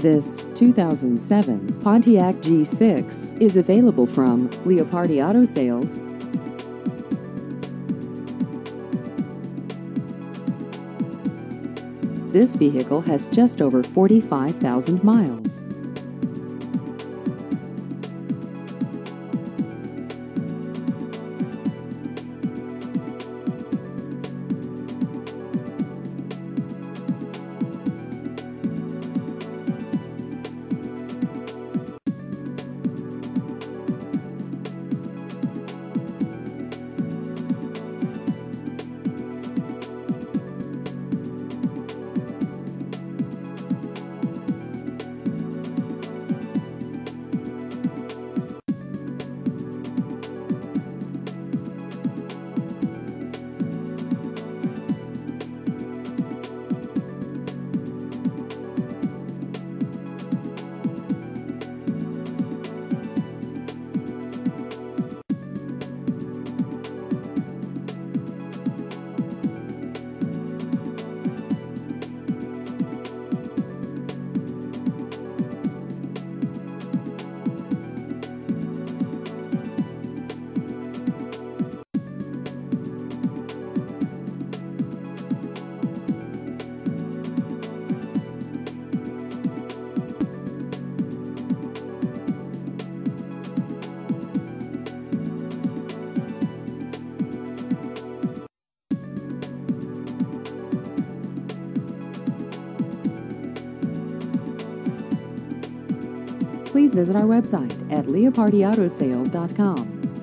This 2007 Pontiac G6 is available from Leopardi Auto Sales. This vehicle has just over 45,000 miles. Please visit our website at leopardiautosales.com.